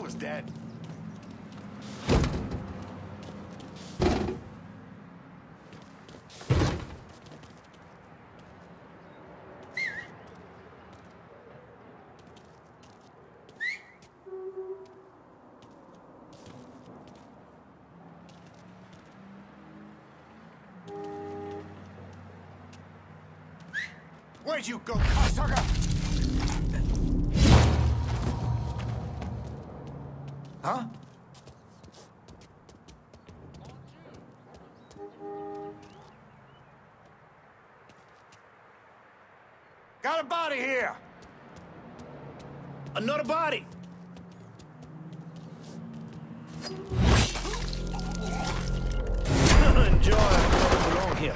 was dead. Where'd you go, cocksucker? Huh? Got a body here! Another body! Enjoy, I don't belong here.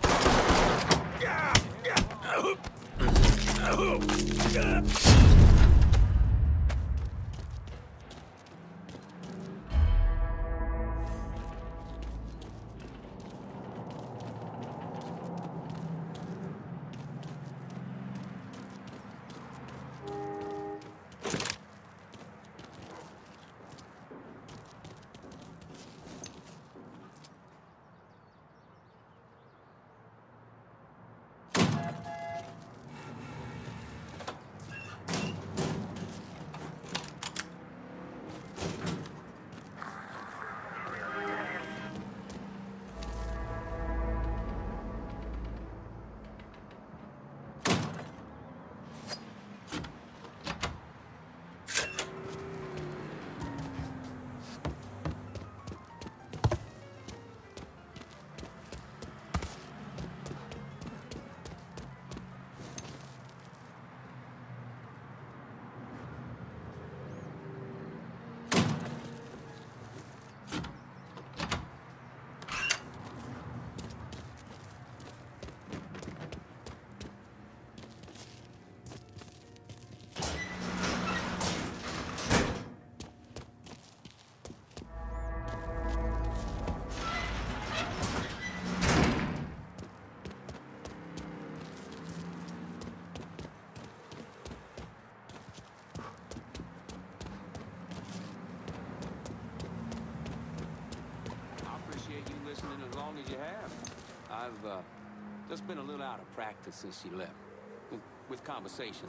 As long as you have. I've just been a little out of practice since you left. With conversation.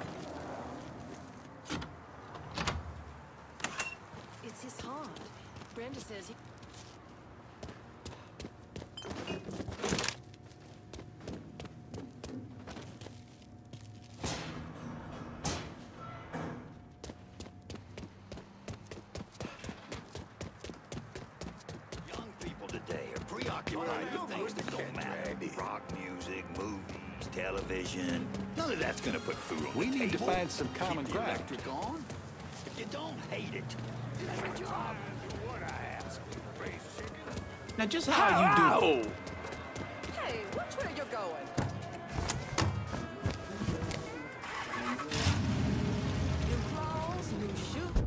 It's his heart. Brenda says he... Rock music, movies, television. None of that's gonna put food on the table. We need to find some common Keep the ground. electric on. If you don't hate it, do your job. What I ask. Now, just how you do? Hey, watch where you're going. New clothes, new shoes.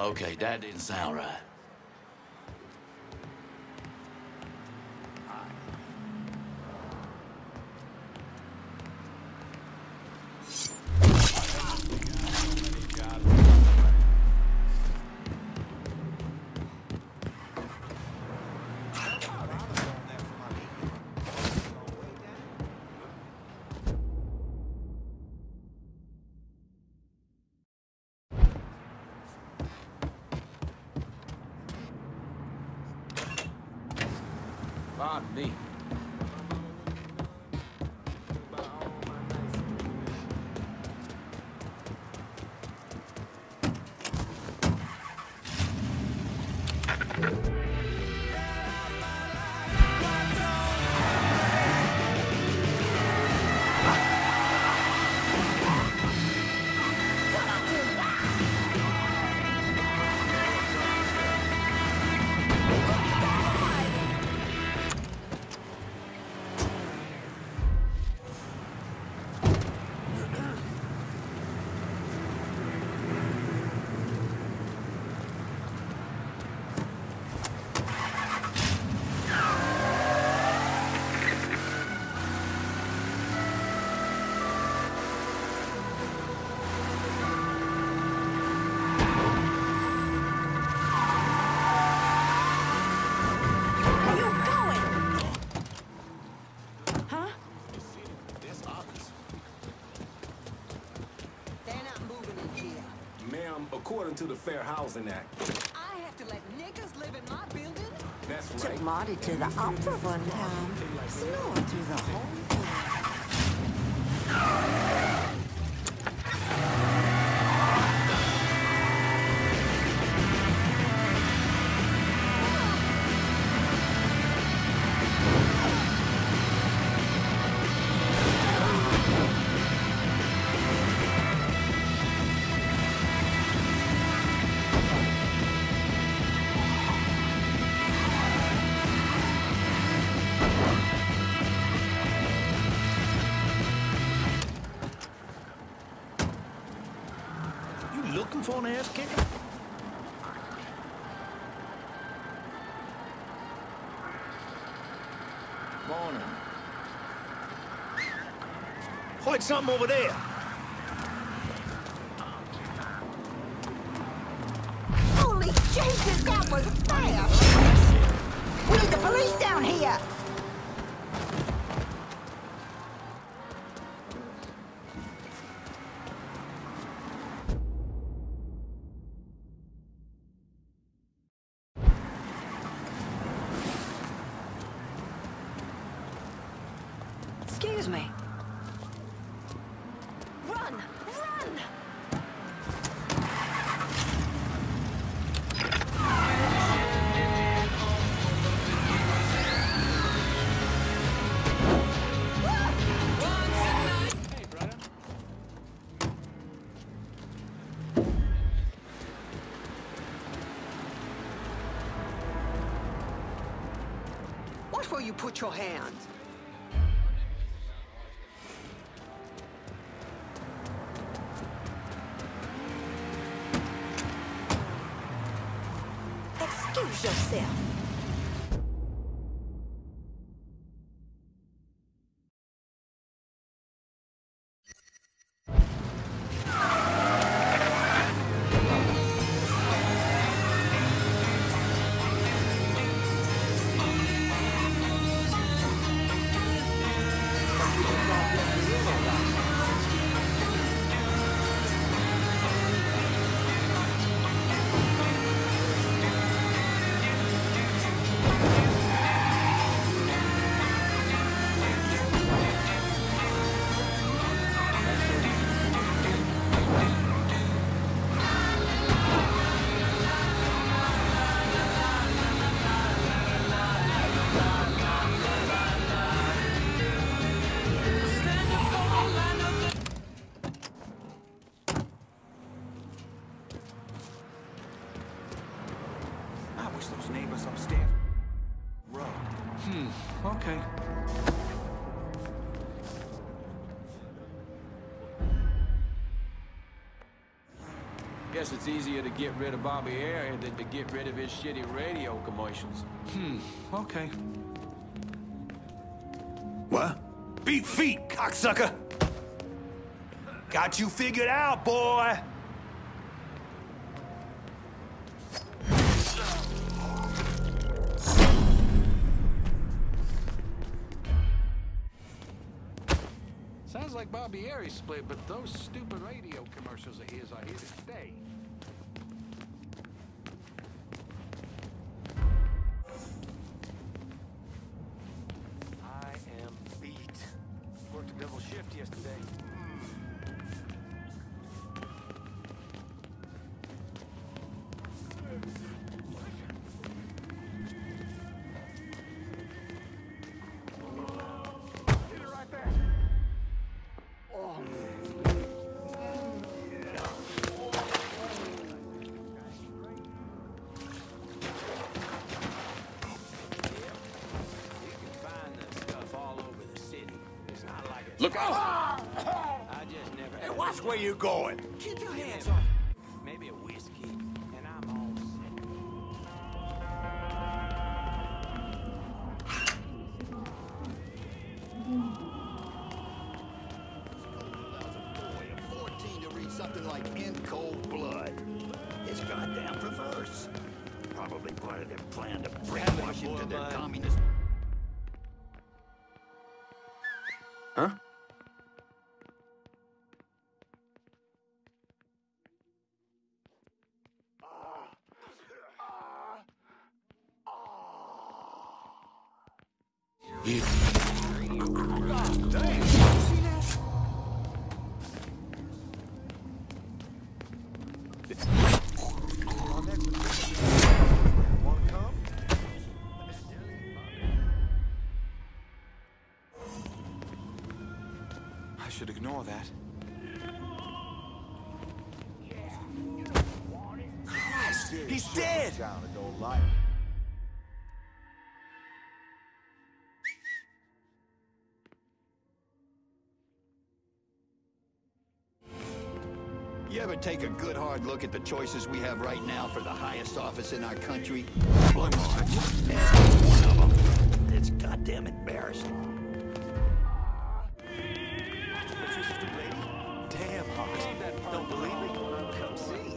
Okay, that didn't sound right. Pardon me. According to the Fair Housing Act. I have to let niggas live in my building? That's Took right. Marty to the opera one time. Snoring through the whole thing. Looking for an ass kicker? Morning. Hoyt, something over there. Holy Jesus, that was fast! We need the police down here! Excuse me. Run! Run! Hey, brother. Watch where you put your hands. Excuse yourself. Guess it's easier to get rid of Barbieri than to get rid of his shitty radio commercials. Okay. What? Beat feet, cocksucker! Got you figured out, boy! Sounds like Barbieri split, but those stupid radio commercials of his are here to stay. I am beat. Worked a double shift yesterday. Look out! I just never... Hey, watch where you're going! Keep your hands off. Maybe a whiskey, and I'm all set. To read something like in cold blood. It's goddamn perverse. Probably part of their plan to brainwash him to their communist... Huh? I should ignore that. Christ! He's dead! You ever take a good hard look at the choices we have right now for the highest office in our country? One of them. It's goddamn embarrassing. Damn hot. Don't believe me? Come see.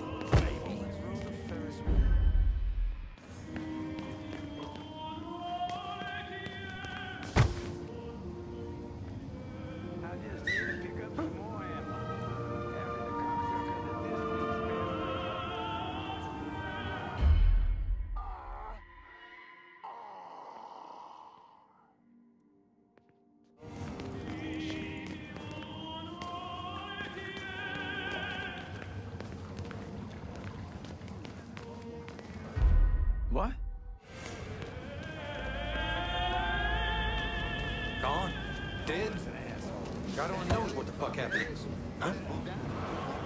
What? Gone? Dead? God only knows what the fuck happened. Huh?